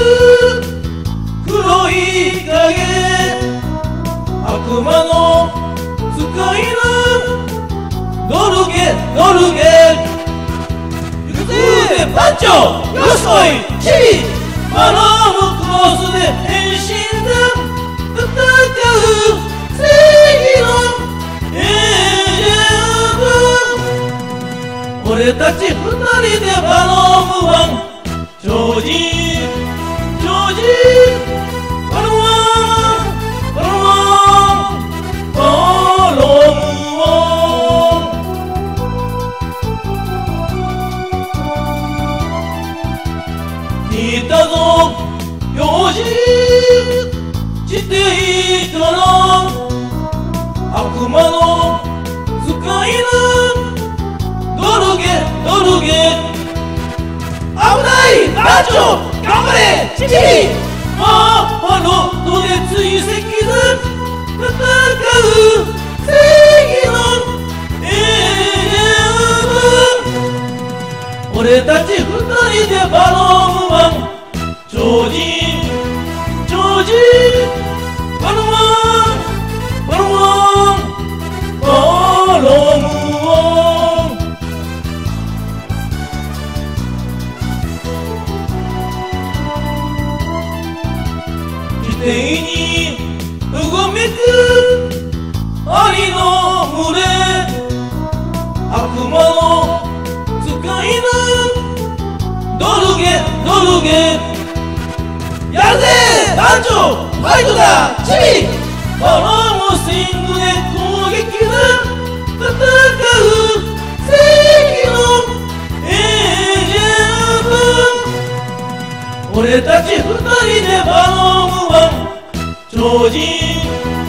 黒い影、悪魔の使いのドルゲドルゲ。行くぜ番長、よしこいチビ、バロームクロスで変身だ。戦う正義のエージェント。俺たち二人でバロームワン超人超人バロームバロームバロームワン。聞いたぞ用心していいから、悪魔の使いのドルゲドルゲ。危ない番長、頑張れチビ、パロットで追跡だ。戦う正義のエージェント。俺たち二人でバロームワン超人超人バロームバロームバロームワン。地底にうごめくアリの群れ、悪魔の使いのドルゲドルゲ。やるぜ番長、ファイトだチビ、バロームスイングで攻撃だ。戦う正義のエージェント。俺たち二人でバロームワン超人